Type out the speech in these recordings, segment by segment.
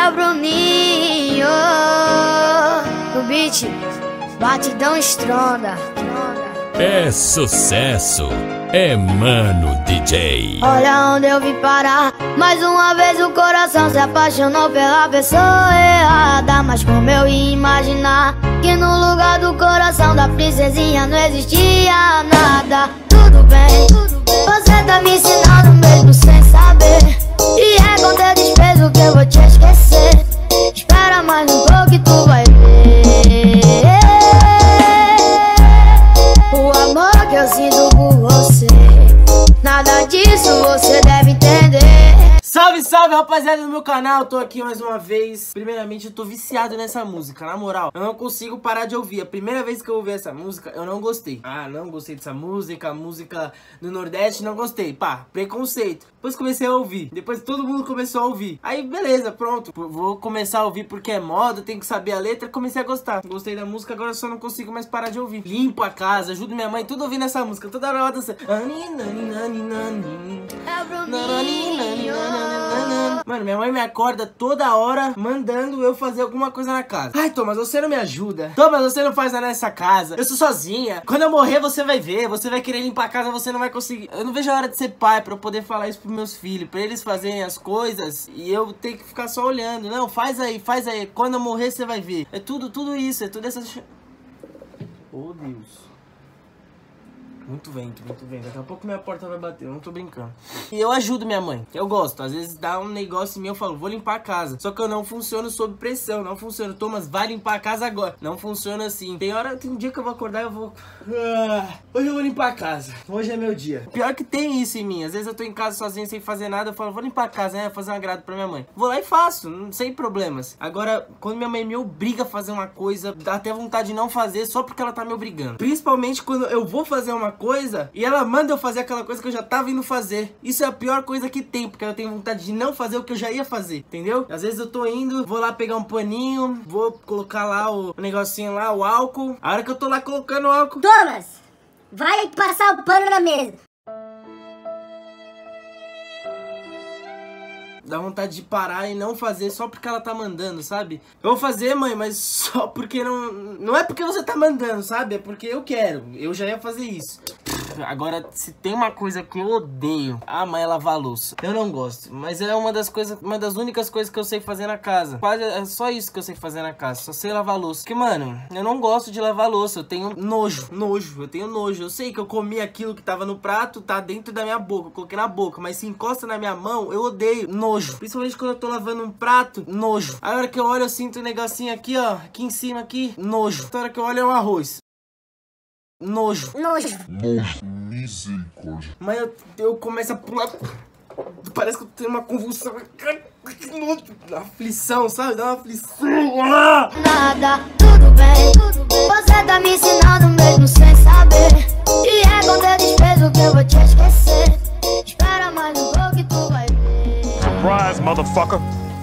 É o Bruninho. O beat, batidão estronda. É sucesso, é Mano DJ. Olha onde eu vim parar. Mais uma vez o coração se apaixonou pela pessoa errada. Mas como eu ia imaginar que no lugar do coração da princesinha não existia nada. Tudo bem, você tá me ensinando mesmo sem saber. E é com teu desprezo que eu vou te esquecer. Espera mais um pouco e tu vai ver o amor que eu sinto por você. Nada disso você deve entender. Salve, salve, rapaziada do meu canal, tô aqui mais uma vez. Primeiramente, eu tô viciado nessa música, na moral. Eu não consigo parar de ouvir. A primeira vez que eu ouvi essa música, eu não gostei. Ah, não gostei dessa música, a música do Nordeste, não gostei. Pá, preconceito. Depois comecei a ouvir, depois todo mundo começou a ouvir. Aí, beleza, pronto. Vou começar a ouvir porque é moda, tenho que saber a letra. Comecei a gostar. Gostei da música, agora só não consigo mais parar de ouvir. Limpo a casa, ajudo minha mãe, tudo ouvindo essa música. Toda hora ela dançando. É o Bruninho. Mano, minha mãe me acorda toda hora mandando eu fazer alguma coisa na casa. Ai, Thomas, você não me ajuda. Thomas, você não faz nada nessa casa. Eu sou sozinha. Quando eu morrer, você vai ver. Você vai querer limpar a casa, você não vai conseguir. Eu não vejo a hora de ser pai pra eu poder falar isso pros meus filhos. Pra eles fazerem as coisas e eu ter que ficar só olhando. Não, faz aí, faz aí. Quando eu morrer, você vai ver. É tudo isso. É tudo essa... Oh, Deus. Muito vento, muito vento. Daqui a pouco minha porta vai bater, eu não tô brincando. E eu ajudo minha mãe, eu gosto. Às vezes dá um negócio em mim, eu falo, vou limpar a casa. Só que eu não funciono sob pressão, não funciona. Thomas, vai limpar a casa agora. Não funciona assim. Tem um dia que eu vou acordar e eu vou... hoje eu vou limpar a casa. Hoje é meu dia. Pior que tem isso em mim. Às vezes eu tô em casa sozinho, sem fazer nada. Eu falo, vou limpar a casa, né? Fazer um agrado pra minha mãe. Vou lá e faço, sem problemas. Agora, quando minha mãe me obriga a fazer uma coisa, dá até vontade de não fazer só porque ela tá me obrigando. Principalmente quando eu vou fazer uma coisa e ela manda eu fazer aquela coisa que eu já tava indo fazer. Isso é a pior coisa que tem, porque eu tenho vontade de não fazer o que eu já ia fazer, entendeu? Às vezes eu tô indo, vou lá pegar um paninho, vou colocar lá o negocinho lá, o álcool. A hora que eu tô lá colocando o álcool... Thomas, vai passar o pano na mesa. Dá vontade de parar e não fazer só porque ela tá mandando, sabe? Eu vou fazer, mãe, mas só porque não... Não é porque você tá mandando, sabe? É porque eu quero. Eu já ia fazer isso. Agora, se tem uma coisa que eu odeio, a mãe é lavar a louça. Eu não gosto, mas é uma das únicas coisas que eu sei fazer na casa. Quase é só isso que eu sei fazer na casa, só sei lavar a louça. Porque, mano, eu não gosto de lavar a louça, eu tenho nojo, eu tenho nojo. Eu sei que eu comi aquilo que tava no prato, tá dentro da minha boca, eu coloquei na boca, mas se encosta na minha mão, eu odeio, nojo. Principalmente quando eu tô lavando um prato, nojo. A hora que eu olho, eu sinto um negocinho aqui, ó, aqui em cima, aqui, nojo. A hora que eu olho é um arroz. Nojo. Misericórdia. Mas eu começo a pular. Parece que eu tenho uma convulsão. Aflição, sabe? Dá uma aflição. Nada, tudo bem. Você tá me ensinando mesmo sem saber. E é com teu desprezo que eu vou te esquecer. Espera mais um pouco e tu vai ver. Surprise, motherfucker.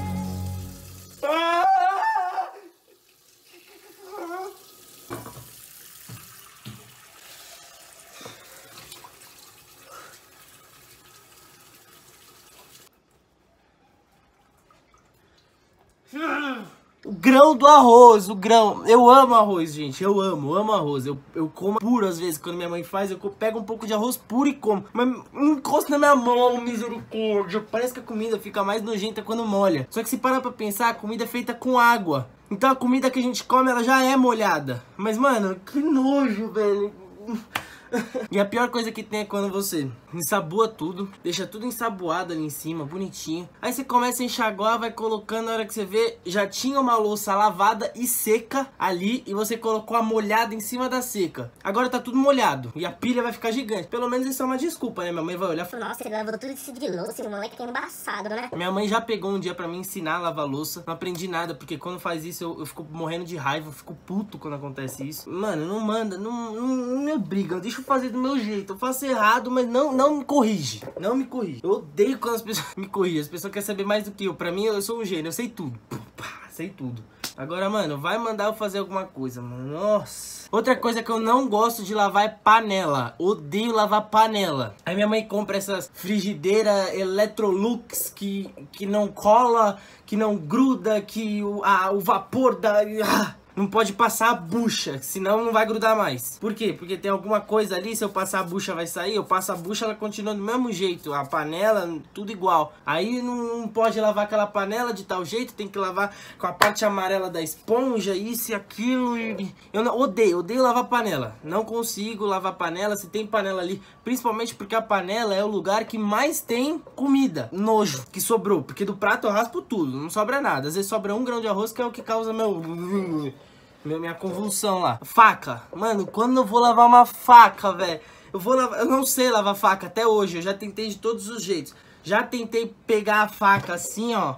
O grão do arroz, o grão. Eu amo arroz, gente. Eu amo arroz. Eu como puro às vezes. Quando minha mãe faz, eu pego um pouco de arroz puro e como. Mas encosta na minha mão, misericórdia. Parece que a comida fica mais nojenta quando molha. Só que se parar pra pensar, a comida é feita com água. Então a comida que a gente come, ela já é molhada. Mas, mano, que nojo, velho. E a pior coisa que tem é quando você ensabua tudo, deixa tudo ensaboado ali em cima, bonitinho. Aí você começa a enxaguar, vai colocando, na hora que você vê, já tinha uma louça lavada e seca ali, e você colocou a molhada em cima da seca. Agora tá tudo molhado, e a pilha vai ficar gigante. Pelo menos isso é uma desculpa, né? Minha mãe vai olhar e falar, Nossa, ele lavou tudo isso de louça, o moleque é embaçado, né? minha mãe já pegou um dia pra me ensinar a lavar louça. Não aprendi nada, porque quando faz isso eu fico morrendo de raiva, eu fico puto quando acontece isso. Mano, não manda, não me obriga, deixa eu fazer do meu jeito. Eu faço errado, mas não me corrige. Não me corrige. Eu odeio quando as pessoas me corrigem. As pessoas querem saber mais do que eu. Pra mim, eu sou um gênio, eu sei tudo. Sei tudo. Agora, mano, vai mandar eu fazer alguma coisa, mano. Nossa. Outra coisa que eu não gosto de lavar é panela. Odeio lavar panela. Aí minha mãe compra essas frigideiras Electrolux que não cola, que não gruda, que o vapor da... Não pode passar a bucha, senão não vai grudar mais. Por quê? Porque tem alguma coisa ali, se eu passar a bucha vai sair, eu passo a bucha, ela continua do mesmo jeito. A panela, tudo igual. Aí não pode lavar aquela panela de tal jeito, tem que lavar com a parte amarela da esponja, isso e aquilo. Eu não, odeio lavar panela. Não consigo lavar panela, se tem panela ali. Principalmente porque a panela é o lugar que mais tem comida. Nojo que sobrou, porque do prato eu raspo tudo, não sobra nada. Às vezes sobra 1 grão de arroz, que é o que causa minha convulsão lá. Faca. Mano, quando eu vou lavar uma faca, velho, eu não sei lavar faca até hoje. Eu já tentei de todos os jeitos. Já tentei pegar a faca assim, ó,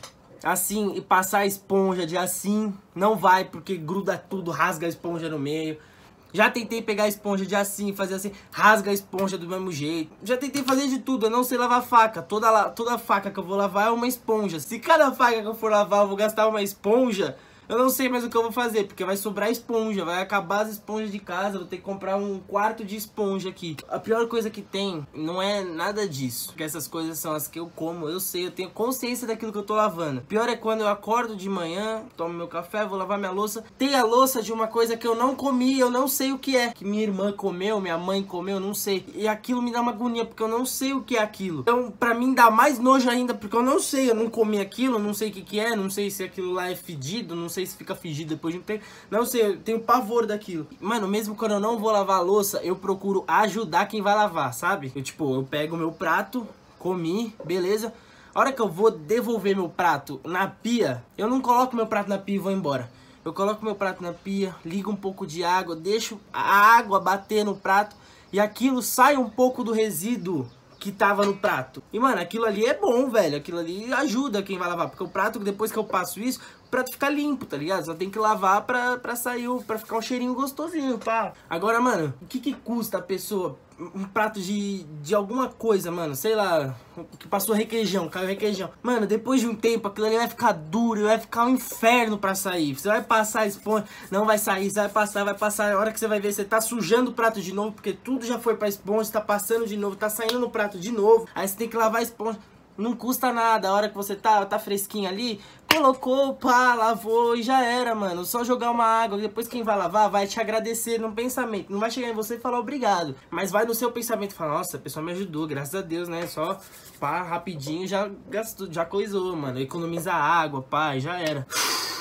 assim, e passar a esponja de assim. Não vai, porque gruda tudo, rasga a esponja no meio. Já tentei pegar a esponja de assim, fazer assim, rasga a esponja do mesmo jeito. Já tentei fazer de tudo, eu não sei lavar faca. Toda faca que eu vou lavar é uma esponja. Se cada faca que eu for lavar eu vou gastar uma esponja, eu não sei mais o que eu vou fazer, porque vai sobrar esponja, vai acabar as esponjas de casa, vou ter que comprar um quarto de esponja aqui. A pior coisa que tem não é nada disso, porque essas coisas são as que eu como, eu sei, eu tenho consciência daquilo que eu tô lavando. Pior é quando eu acordo de manhã, tomo meu café, vou lavar minha louça, tem a louça de uma coisa que eu não comi, eu não sei o que é, que minha irmã comeu, minha mãe comeu, não sei. E aquilo me dá uma agonia, porque eu não sei o que é aquilo. Então, pra mim dá mais nojo ainda, porque eu não sei, eu não comi aquilo, não sei o que é, não sei se aquilo lá é fedido, não sei se fica fedido depois de um tempo. Não sei, eu tenho pavor daquilo. Mano, mesmo quando eu não vou lavar a louça, eu procuro ajudar quem vai lavar, sabe? Eu pego meu prato, comi, beleza. A hora que eu vou devolver meu prato na pia, eu não coloco meu prato na pia e vou embora. Eu coloco meu prato na pia, ligo um pouco de água, deixo a água bater no prato e aquilo sai um pouco do resíduo que tava no prato. E, mano, aquilo ali é bom, velho. Aquilo ali ajuda quem vai lavar. Porque o prato, depois que eu passo isso, o prato fica limpo, tá ligado? Só tem que lavar pra sair, pra ficar um cheirinho gostosinho, pá. Agora, mano, o que custa a pessoa... Um prato de alguma coisa, mano, sei lá, que passou requeijão, caiu requeijão. Mano, depois de um tempo, aquilo ali vai ficar duro, vai ficar um inferno pra sair. Você vai passar a esponja, não vai sair, você vai passar. A hora que você vai ver, você tá sujando o prato de novo, porque tudo já foi pra esponja, tá passando de novo, tá saindo no prato de novo. Aí você tem que lavar a esponja. Não custa nada, a hora que você tá fresquinho ali, colocou, pá, lavou e já era, mano. Só jogar uma água, depois quem vai lavar vai te agradecer no pensamento. Não vai chegar em você e falar obrigado, mas vai no seu pensamento e falar, nossa, a pessoa me ajudou, graças a Deus, né? Só, pá, rapidinho já gastou, já coisou, mano. Economiza água, pá, e já era.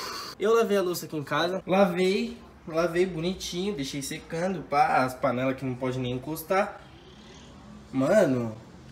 Eu lavei a louça aqui em casa, lavei bonitinho, deixei secando, pá, as panelas que não pode nem encostar. Mano,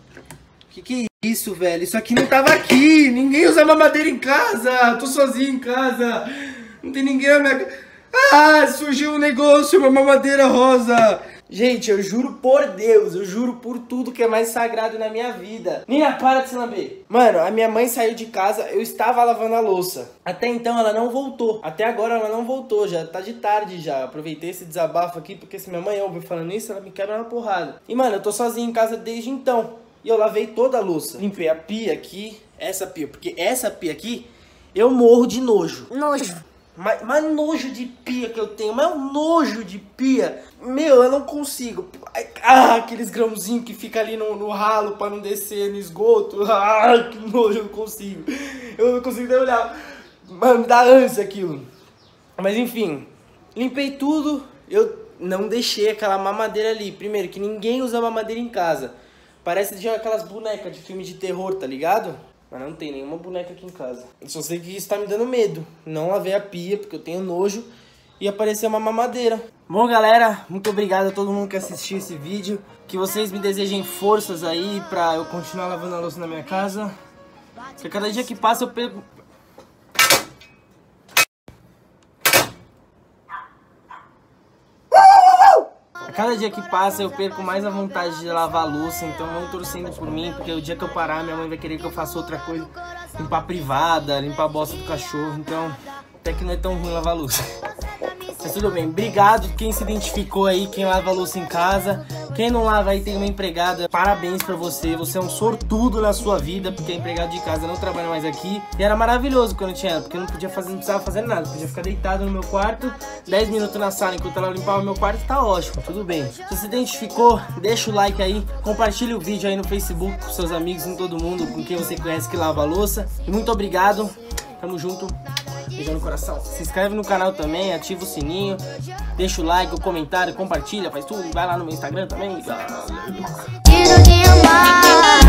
que é isso, velho? Isso aqui não tava aqui. Ninguém usa mamadeira em casa. Tô sozinho em casa. Não tem ninguém na minha casa. Ah, surgiu um negócio, uma mamadeira rosa. Gente, eu juro por Deus, eu juro por tudo que é mais sagrado na minha vida. Nina, para de se lamber. Mano, a minha mãe saiu de casa, eu estava lavando a louça. Até então ela não voltou. Até agora ela não voltou, já tá de tarde já. Aproveitei esse desabafo aqui, porque se minha mãe ouve falando isso, ela me quebra uma porrada. E, mano, eu tô sozinho em casa desde então. E eu lavei toda a louça. Limpei a pia aqui, essa pia. Porque essa pia aqui, eu morro de nojo. Nojo. Mas nojo de pia que eu tenho. Mas um nojo de pia. Meu, eu não consigo. Ah, aqueles grãozinhos que fica ali no ralo pra não descer no esgoto. Ah, que nojo, eu não consigo. Eu não consigo nem olhar. Mano, me dá ânsia aquilo. Mas enfim, limpei tudo. Eu não deixei aquela mamadeira ali. Primeiro, que ninguém usa mamadeira em casa. Parece de aquelas bonecas de filme de terror, tá ligado? Mas não tem nenhuma boneca aqui em casa. Eu só sei que isso tá me dando medo. Não lavei a pia, porque eu tenho nojo. E apareceu uma mamadeira. Bom, galera, muito obrigado a todo mundo que assistiu esse vídeo. Que vocês me desejem forças aí pra eu continuar lavando a louça na minha casa. Porque cada dia que passa eu perco... Cada dia que passa eu perco mais a vontade de lavar a louça, então vão torcendo por mim, porque o dia que eu parar, minha mãe vai querer que eu faça outra coisa. Limpar a privada, limpar a bosta do cachorro, então até que não é tão ruim lavar a louça. Mas tudo bem, obrigado quem se identificou aí, quem lava a louça em casa, Quem não lava aí tem uma empregada, parabéns pra você. Você é um sortudo na sua vida, porque a empregada de casa não trabalha mais aqui. E era maravilhoso quando tinha ela, porque eu não precisava fazer nada. Podia ficar deitado no meu quarto, 10 minutos na sala enquanto ela limpava o meu quarto, tá ótimo, tudo bem. Se você identificou, deixa o like aí, compartilha o vídeo aí no Facebook com seus amigos, com todo mundo, com quem você conhece que lava a louça. E muito obrigado, tamo junto, beijão no coração. Se inscreve no canal também, ativa o sininho, deixa o like, o comentário, compartilha, faz tudo. Vai lá no meu Instagram também. Tiro de amar.